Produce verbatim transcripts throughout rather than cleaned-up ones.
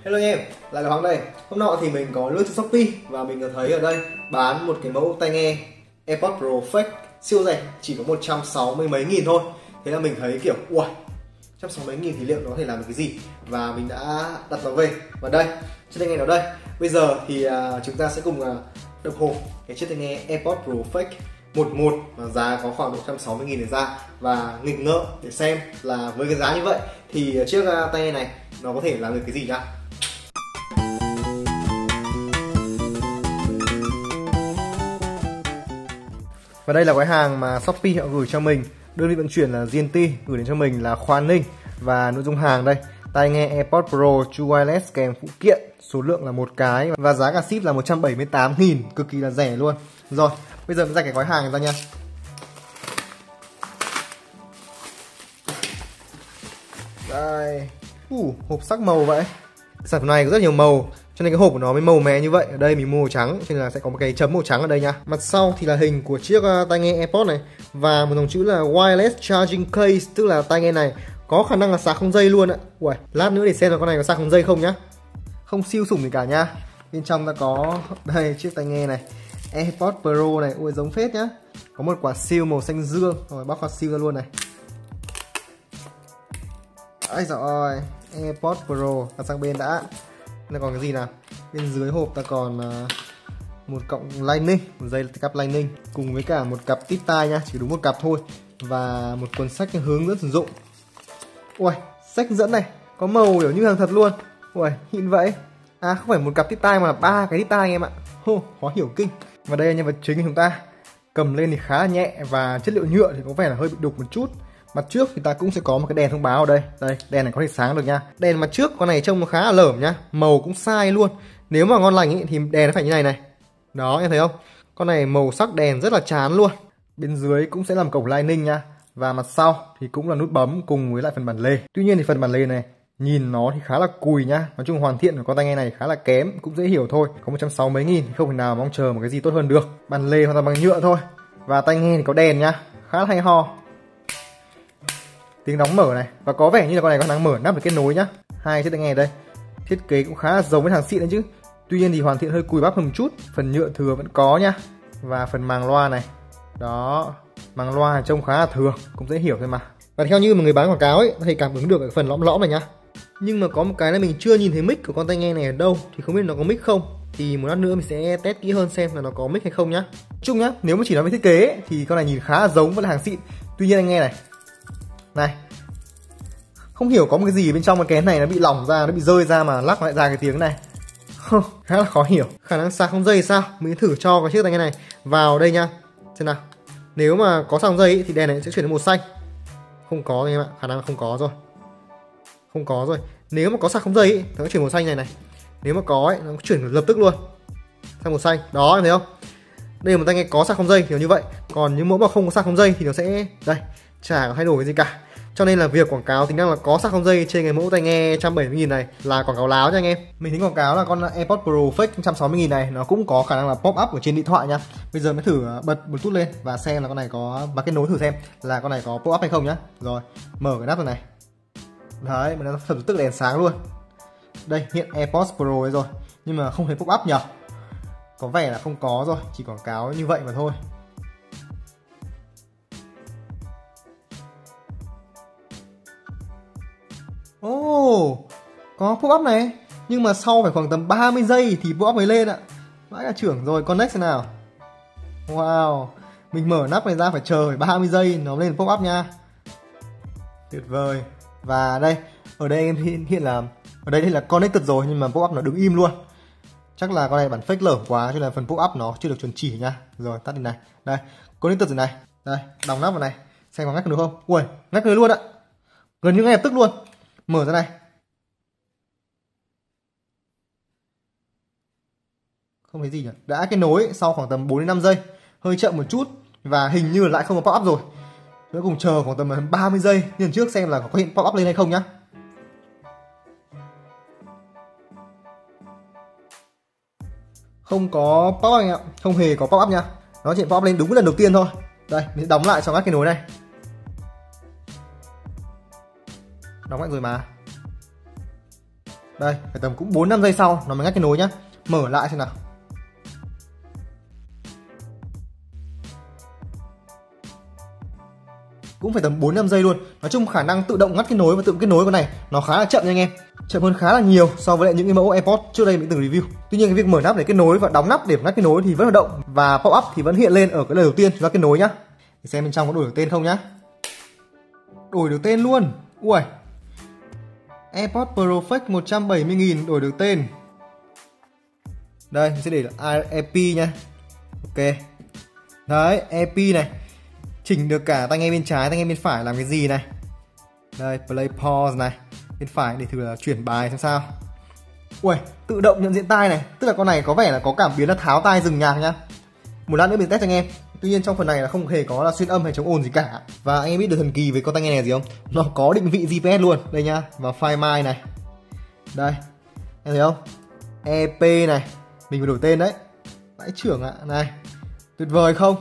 Hello anh em, lại là Hoàng đây. Hôm nọ thì mình có lướt trên Shopee và mình có thấy ở đây bán một cái mẫu tai nghe AirPods Pro Flex siêu rẻ, chỉ có một trăm sáu mươi mấy nghìn thôi. Thế là mình thấy kiểu ui, một trăm sáu mươi mấy nghìn thì liệu nó có thể làm được cái gì? Và mình đã đặt nó về. Và đây, chiếc tai nghe nó đây. Bây giờ thì uh, chúng ta sẽ cùng uh, đồng hồ cái chiếc tai nghe AirPods Pro Flex một một mà giá có khoảng một trăm sáu mươi nghìn để ra và nghịch ngợm để xem là với cái giá như vậy thì chiếc uh, tai nghe này nó có thể làm được cái gì nhá. Và đây là cái hàng mà Shopee họ gửi cho mình, đơn vị vận chuyển là giê en tê, gửi đến cho mình là Khoa Ninh. Và nội dung hàng đây, tai nghe AirPods Pro True Wireless kèm phụ kiện, số lượng là một cái và giá cả ship là một trăm bảy mươi tám nghìn, cực kỳ là rẻ luôn. Rồi, bây giờ mình ra cái gói hàng này ra nha. Đây, uh, hộp sắc màu vậy. Sản phẩm này có rất nhiều màu, cho nên cái hộp của nó mới màu mè như vậy. Ở đây mình mua màu trắng, cho nên là sẽ có một cái chấm màu trắng ở đây nha. Mặt sau thì là hình của chiếc uh, tai nghe AirPods này và một dòng chữ là Wireless Charging Case, tức là tai nghe này có khả năng là sạc không dây luôn ạ. Ui, lát nữa để xem là con này có sạc không dây không nhá. Không siêu sủng gì cả nha. Bên trong ta có đây chiếc tai nghe này, AirPods Pro này, ui giống phết nhá. Có một quả seal màu xanh dương, rồi bóc quả seal ra luôn này. Ây giời ơi, AirPods Pro đặt sang bên đã. Nó còn cái gì nào? Bên dưới hộp ta còn uh, một cọng Lightning, một dây cáp Lightning cùng với cả một cặp tít tai nha, chỉ đúng một cặp thôi, và một cuốn sách hướng dẫn sử dụng. Ui, sách dẫn này có màu kiểu như hàng thật luôn. Ui, xịn vậy. À không phải một cặp tít tai mà là ba cái tít tai anh em ạ. Hô, khó hiểu kinh. Và đây là nhân vật chính của chúng ta. Cầm lên thì khá là nhẹ và chất liệu nhựa thì có vẻ là hơi bị đục một chút. Mặt trước thì ta cũng sẽ có một cái đèn thông báo ở đây. Đây, đèn này có thể sáng được nha. Đèn mặt trước con này trông nó khá là lởm nhá, màu cũng sai luôn. Nếu mà ngon lành ý, thì đèn nó phải như này này. Đó, em thấy không? Con này màu sắc đèn rất là chán luôn. Bên dưới cũng sẽ làm cổng Lightning nha. Và mặt sau thì cũng là nút bấm cùng với lại phần bản lề. Tuy nhiên thì phần bản lề này nhìn nó thì khá là cùi nhá. Nói chung hoàn thiện của con tai nghe này khá là kém, cũng dễ hiểu thôi. Có một trăm sáu mươi mấy nghìn thì không thể nào mong chờ một cái gì tốt hơn được. Bản lề hoàn toàn bằng nhựa thôi. Và tai nghe thì có đèn nhá, khá là hay ho. Tiếng đóng mở này, và có vẻ như là con này có khả năng mở nắp để kết nối nhá. Hai chiếc tai nghe đây thiết kế cũng khá là giống với hàng xịn đấy chứ. Tuy nhiên thì hoàn thiện hơi cùi bắp hơn một chút. Phần nhựa thừa vẫn có nhá. Và phần màng loa này, đó, màng loa trông khá là thừa, cũng dễ hiểu thôi mà. Và theo như một người bán quảng cáo ấy thì cảm ứng được ở phần lõm lõm này nhá. Nhưng mà có một cái là mình chưa nhìn thấy mic của con tai nghe này ở đâu, thì không biết nó có mic không. Thì một lát nữa mình sẽ test kỹ hơn xem là nó có mic hay không nhá. Chung nhá, nếu mà chỉ nói về thiết kế ấy, thì con này nhìn khá là giống với hàng xịn. Tuy nhiên anh nghe này, này, không hiểu có một cái gì bên trong cái kén này nó bị lỏng ra, nó bị rơi ra mà lắc lại ra cái tiếng này. Khá là khó hiểu. Khả năng sạc không dây sao? Mình thử cho cái chiếc tai nghe này vào đây nha, xem nào. Nếu mà có sạc không dây ý, thì đèn này sẽ chuyển đến màu xanh. Không có anh em ạ, khả năng là không có rồi. Không có rồi. Nếu mà có sạc không dây ý, nó sẽ chuyển màu xanh này này. Nếu mà có ấy, nó chuyển lập tức luôn sang màu xanh. Đó, em thấy không? Đây là một tai nghe có sạc không dây kiểu như vậy. Còn những mẫu mà không có sạc không dây thì nó sẽ đây, chả có thay đổi cái gì cả. Cho nên là việc quảng cáo tính năng là có sạc không dây trên cái mẫu tai nghe một trăm bảy mươi nghìn này là quảng cáo láo nha anh em. Mình tính quảng cáo là con AirPods Pro Flex một trăm sáu mươi nghìn này nó cũng có khả năng là pop up ở trên điện thoại nha. Bây giờ mới thử bật Bluetooth lên và xem là con này có, và kết nối thử xem là con này có pop up hay không nhá. Rồi, mở cái nắp này. Đấy, mình đã lập tức đèn sáng luôn. Đây, hiện AirPods Pro ấy rồi, nhưng mà không thấy pop up nhỉ. Có vẻ là không có rồi, chỉ quảng cáo như vậy mà thôi. Ồ, oh, có pop up này, nhưng mà sau phải khoảng tầm ba mươi giây thì pop up mới lên ạ. Vãi cả trưởng rồi, connect thế nào. Wow, mình mở nắp này ra phải chờ phải ba mươi giây nó lên pop up nha. Tuyệt vời. Và đây, ở đây em hiện, hiện là ở đây là connected rồi, nhưng mà pop up nó đứng im luôn. Chắc là con này bản fake lởm quá cho nên là phần pop up nó chưa được chuẩn chỉ nha. Rồi, tắt đi này. Đây, connected rồi này. Đây, đóng nắp vào này. Xem có ngắt được không? Ui, ngắt người luôn ạ. Gần như ngay lập tức luôn. Mở ra này. Không thấy gì nhỉ? Đã kết nối sau khoảng tầm bốn đến năm giây. Hơi chậm một chút. Và hình như lại không có pop up rồi. Chúng ta cùng chờ khoảng tầm ba mươi giây. Nhìn trước xem là có hiện pop up lên hay không nhá. Không có pop up anh ạ. Không hề có pop up nha. Nó chỉ pop up lên đúng lần đầu tiên thôi. Đây, mình đóng lại cho ngắt kết nối này. Đóng lại rồi mà. Đây, phải tầm cũng bốn năm giây sau nó mới ngắt cái nối nhá. Mở lại xem nào. Cũng phải tầm bốn năm giây luôn. Nói chung khả năng tự động ngắt cái nối và tự kết nối con này nó khá là chậm nha anh em. Chậm hơn khá là nhiều so với lại những cái mẫu AirPods trước đây mình từng review. Tuy nhiên cái việc mở nắp để kết nối và đóng nắp để ngắt kết nối thì vẫn hoạt động, và pop up thì vẫn hiện lên ở cái lời đầu tiên chúng ta kết nối nhá. Để xem bên trong có đổi được tên không nhá. Đổi được tên luôn. Ui. AirPods Perfect một trăm bảy mươi nghìn đổi được tên. Đây, mình sẽ để là e pê nha. Ok. Đấy, e pê này. Chỉnh được cả tai nghe bên trái, tai nghe bên phải làm cái gì này. Đây, play pause này. Bên phải để thử là chuyển bài xem sao. Ui, tự động nhận diện tai này. Tức là con này có vẻ là có cảm biến là tháo tai dừng nhạc nhá. Một lát nữa mình test cho anh em. Tuy nhiên trong phần này là không hề có là xuyên âm hay chống ồn gì cả. Và anh em biết được thần kỳ với con tai nghe này gì không? Nó có định vị giê pê ét luôn. Đây nhá, và Find My này. Đây, em thấy không? e pê này. Mình phải đổi tên đấy. Vãi trưởng ạ, này. Tuyệt vời không?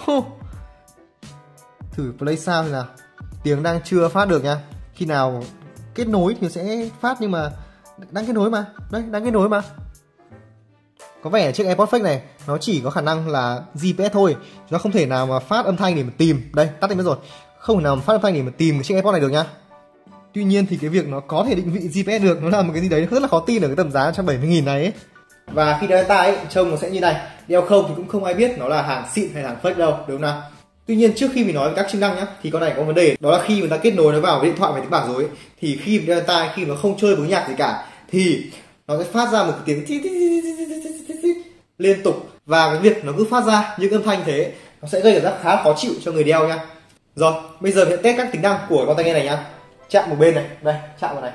Thử play sound nào. Tiếng đang chưa phát được nha. Khi nào kết nối thì sẽ phát, nhưng mà đang kết nối mà. Đây, đang kết nối mà. Có vẻ chiếc AirPods Fake này nó chỉ có khả năng là giê pê ét thôi. Nó không thể nào mà phát âm thanh để mà tìm. Đây, tắt đi mất rồi. Không thể nào mà phát âm thanh để mà tìm cái chiếc AirPods này được nhá. Tuy nhiên thì cái việc nó có thể định vị giê pê ét được, nó là một cái gì đấy rất là khó tin ở cái tầm giá một trăm bảy mươi nghìn này ấy. Và khi đeo tai ấy, trông nó sẽ như này. Đeo không thì cũng không ai biết nó là hàng xịn hay hàng fake đâu, đúng không nào? Tuy nhiên trước khi mình nói về các chức năng nhá, thì con này có vấn đề, đó là khi người ta kết nối nó vào với điện thoại và tiếng bảng rồi ấy, thì khi mình đeo tai, khi nó không chơi với nhạc gì cả thì nó sẽ phát ra một cái tiếng liên tục, và cái việc nó cứ phát ra những âm thanh thế nó sẽ gây cảm giác khá khó chịu cho người đeo nha. Rồi, bây giờ mình test các tính năng của con tai nghe này nhá. Chạm một bên này, đây, chạm vào này.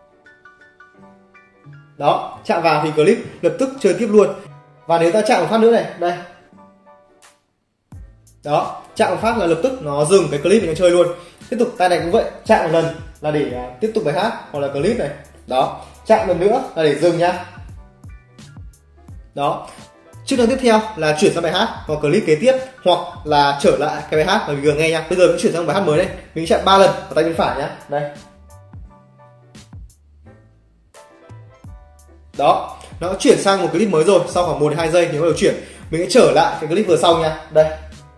Đó, chạm vào thì clip lập tức chơi tiếp luôn. Và nếu ta chạm một phát nữa này, đây. Đó, chạm một phát là lập tức nó dừng cái clip mình đang chơi luôn. Tiếp tục tai này cũng vậy, chạm một lần là để tiếp tục bài hát hoặc là clip này. Đó, chạm lần nữa là để dừng nhá. Đó. Chức năng tiếp theo là chuyển sang bài hát hoặc clip kế tiếp, hoặc là trở lại cái bài hát mà mình vừa nghe nha. Bây giờ mình chuyển sang bài hát mới đây. Mình chạm ba lần vào tay bên phải nhá. Đây. Đó, nó chuyển sang một clip mới rồi. Sau khoảng một đến hai giây thì bắt đầu chuyển. Mình sẽ trở lại cái clip vừa sau nha. Đây.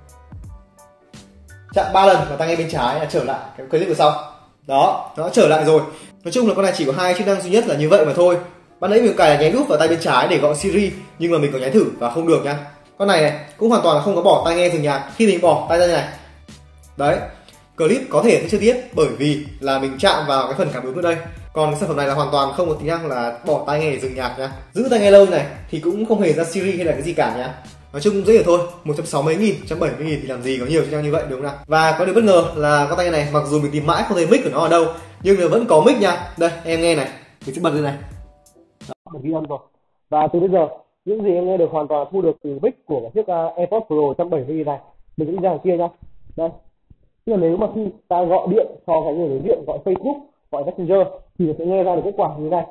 Chạm ba lần vào tai nghe bên trái là trở lại cái clip vừa sau. Đó, nó trở lại rồi. Nói chung là con này chỉ có hai chức năng duy nhất là như vậy mà thôi. Ban nãy mình cài là nháy nút vào tay bên trái để gọi Siri, nhưng mà mình có nháy thử và không được nha. Con này này cũng hoàn toàn là không có bỏ tai nghe dừng nhạc khi mình bỏ tai ra như này. Đấy, clip có thể sẽ chưa tiếp bởi vì là mình chạm vào cái phần cảm ứng ở đây. Còn cái sản phẩm này là hoàn toàn không có tính năng là bỏ tai nghe để dừng nhạc nha. Giữ tai nghe lâu này thì cũng không hề ra Siri hay là cái gì cả nha. Nói chung cũng dễ hiểu thôi, một trăm sáu mươi mấy nghìn, một trăm bảy mươi nghìn thì làm gì có nhiều chức năng như vậy, đúng không nào? Và có điều bất ngờ là con tai nghe này mặc dù mình tìm mãi không thấy mic của nó ở đâu, nhưng nó vẫn có mic nha. Đây, em nghe này, mình sẽ bật lên này. Đó, mình ghi âm rồi. Và từ bây giờ những gì em nghe được hoàn toàn thu được từ mic của cái chiếc AirPods Pro một trăm bảy mươi nghìn này. Mình sẽ đi ra ngoài kia nhá. Đây. Tức là nếu mà khi ta gọi điện cho cái người đối diện, gọi Facebook, gọi Messenger thì nó sẽ nghe ra được kết quả như thế này.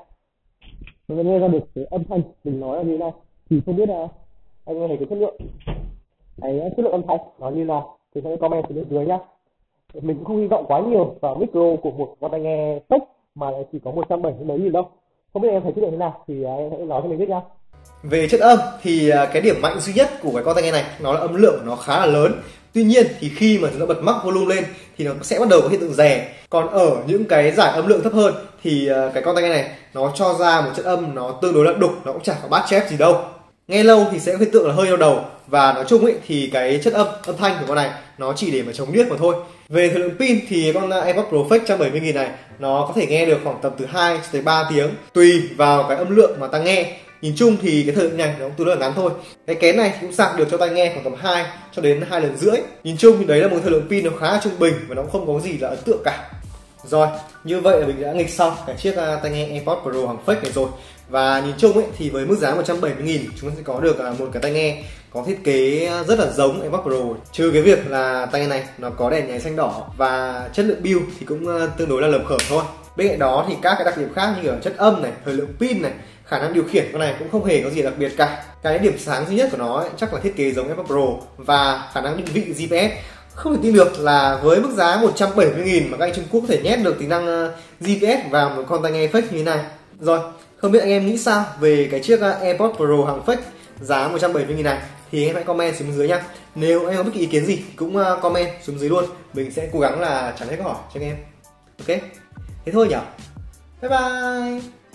Nó sẽ nghe ra được cái âm thanh mình nói là như thế này. Thì không biết là anh nghe thấy cái chất lượng, cái chất lượng âm thanh nó như nào thì hãy comment phía bên dưới nhá. Mình cũng không hy vọng quá nhiều vào micro của một con tai nghe tốt mà lại chỉ có một trăm bảy mươi mấy nghìn đâu. Không biết em thấy chất lượng thế nào thì em hãy nói cho mình biết nha. Về chất âm thì cái điểm mạnh duy nhất của cái con tai nghe này nó là âm lượng nó khá là lớn. Tuy nhiên thì khi mà chúng ta bật max volume lên thì nó sẽ bắt đầu có hiện tượng rè. Còn ở những cái giải âm lượng thấp hơn thì cái con tai nghe này nó cho ra một chất âm nó tương đối là đục, nó cũng chẳng có bass chép gì đâu. Nghe lâu thì sẽ có hiện tượng là hơi đau đầu, và nói chung ấy thì cái chất âm âm thanh của con này nó chỉ để mà chống điếc mà thôi. Về thời lượng pin thì con AirPods Pro Flex một trăm bảy mươi nghìn này nó có thể nghe được khoảng tầm từ hai cho tới ba tiếng tùy vào cái âm lượng mà ta nghe. Nhìn chung thì cái thời lượng này nó cũng tương đối là ngắn thôi. Cái kén này thì cũng sạc được cho tai nghe khoảng tầm hai cho đến hai lần rưỡi. Nhìn chung thì đấy là một thời lượng pin nó khá là trung bình và nó cũng không có gì là ấn tượng cả. Rồi, như vậy là mình đã nghịch xong cái chiếc tai nghe AirPods Pro hàng fake này rồi. Và nhìn chung ấy thì với mức giá một trăm bảy mươi nghìn chúng ta sẽ có được một cái tai nghe có thiết kế rất là giống AirPods Pro, trừ cái việc là tai nghe này nó có đèn nháy xanh đỏ và chất lượng build thì cũng tương đối là lầm khởm thôi. Bên cạnh đó thì các cái đặc điểm khác như kiểu chất âm này, thời lượng pin này, khả năng điều khiển con này cũng không hề có gì đặc biệt cả. Cái điểm sáng duy nhất của nó ấy, chắc là thiết kế giống AirPods Pro và khả năng định vị giê pê ét. Không thể tin được là với mức giá một trăm bảy mươi nghìn mà các anh Trung Quốc có thể nhét được tính năng giê pê ét vào một con tai nghe fake như thế này. Rồi, không biết anh em nghĩ sao về cái chiếc AirPods Pro hàng fake giá một trăm bảy mươi nghìn này, thì anh em hãy comment xuống dưới nha. Nếu anh em có bất kỳ ý kiến gì cũng comment xuống dưới luôn, mình sẽ cố gắng là trả lời câu hỏi cho anh em. Ok, thế thôi nhỉ, bye bye.